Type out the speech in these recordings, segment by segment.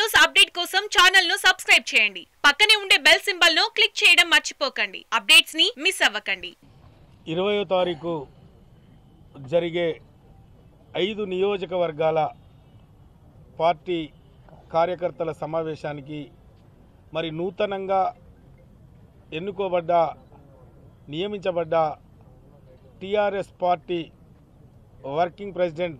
News update కోసం channel ను subscribe చేయండి. పక్కనే ఉండే బెల్ సింబల్ ను క్లిక్ చేయడం మర్చిపోకండి. అప్డేట్స్ ని మిస్ అవ్వకండి. 20వ తారీఖు జరిగే 5 నియోజకవర్గాల పార్టీ కార్యకర్తల సమావేశానికి మరి నూతనంగా ఎన్నుకోబడ్డ నియమించబడ్డ టిఆర్ఎస్ పార్టీ వర్కింగ్ ప్రెసిడెంట్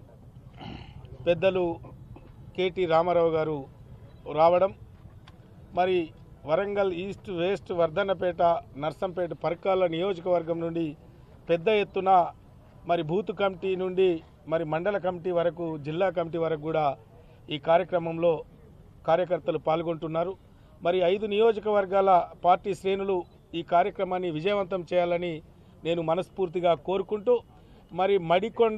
పెద్దలు కేటీ రామారావు గారు రావడం, మరి వరంగల్ ఈస్ట్ వెస్ట్ వర్ధన్నపేట నర్సంపేట పరకాల నియోజకవర్గం నుండి పెద్ద ఎత్తున మరి బూత్ కమిటీ నుండి మరి మండల కమిటీ వరకు జిల్లా కమిటీ వరకు కూడా ఈ కార్యక్రమంలో కార్యకర్తలు పాల్గొంటున్నారు. మరి 5 నియోజకవర్గాల పార్టీ శ్రేణులు ఈ కార్యక్రమాన్ని విజయవంతం చేయాలని నేను మనస్ఫూర్తిగా కోరుకుంటూ, మరి మడికొండ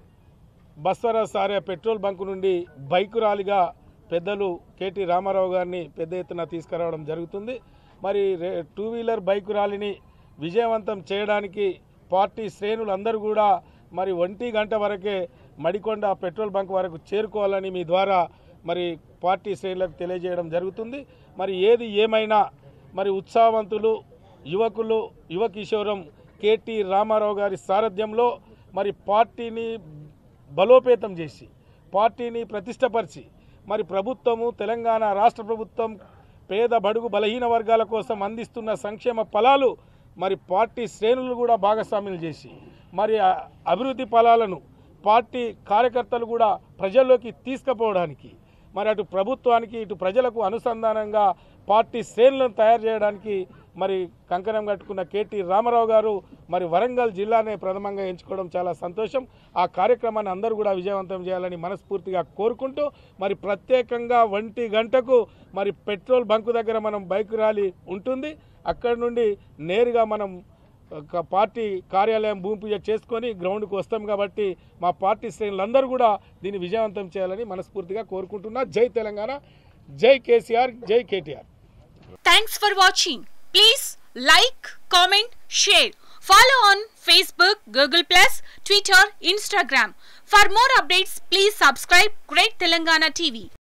బస్వరాసార్య పెట్రోల్ బంకు నుండి బైకు ర్యాలీగా పెద్దలు కేటీ రామారావు గారిని పెద్ద ఎత్తున తీసుకురావడం జరుగుతుంది. మరి 2 వీలర్ బైకు ర్యాలీని విజయవంతం చేయడానికి పార్టీ శ్రేణులందరూ కూడా మరి 1 గంట వరకే మడికొండ పెట్రోల్ బంక్ వరకు చేరుకోవాలని మీ ద్వారా మరి పార్టీ శ్రేణులకు తెలియజేయడం జరుగుతుంది. మరి ఏది ఏమైనా మరి ఉత్సాహవంతులు యువకులు యువ కిషోరం కేటీ రామారావు గారి సారథ్యంలో మరి పార్టీని బలోపేతం చేసి పార్టీని ప్రతిష్టపరిచి మరి ప్రభుత్వము తెలంగాణ రాష్ట్ర ప్రభుత్వం పేద బడుగు బలహీన వర్గాల కోసం అందిస్తున్న సంక్షేమ ఫలాలు మరి పార్టీ శ్రేణులు కూడా భాగస్వామ్యం చేసి మరి అభివృద్ధి ఫలాలను పార్టీ కార్యకర్తలు కూడా ప్రజల్లోకి తీసుకుపోవడానికి మరి అటు ప్రభుత్వానికి ఇటు ప్రజలకు అనుసంధానంగా పార్టీ శ్రేణులను తయారు చేయడానికి మరి కంకణం కట్టుకున్న కేటీ రామారావు గారు మరి వరంగల్ జిల్లానే ప్రథమంగా ఎంచుకోవడం చాలా సంతోషం. ఆ కార్యక్రమాన్ని అందరూ కూడా విజయవంతం చేయాలని మనస్ఫూర్తిగా కోరుకుంటూ, మరి ప్రత్యేకంగా 1 గంటకు మరి పెట్రోల్ బంకు దగ్గర మనం బైక్ ర్యాలీ ఉంటుంది. అక్కడి నుండి నేరుగా మనం పార్టీ కార్యాలయం భూమి పూజ చేసుకొని గ్రౌండ్కి వస్తాం. కాబట్టి మా పార్టీ శ్రేణులందరూ కూడా దీన్ని విజయవంతం చేయాలని మనస్ఫూర్తిగా కోరుకుంటున్నా. జై తెలంగాణ, జై కేసీఆర్, జై KTR. Thanks for watching. Please like, comment, share. Follow on Facebook, Google+, Twitter, Instagram. For more updates, please subscribe Great Telangana TV.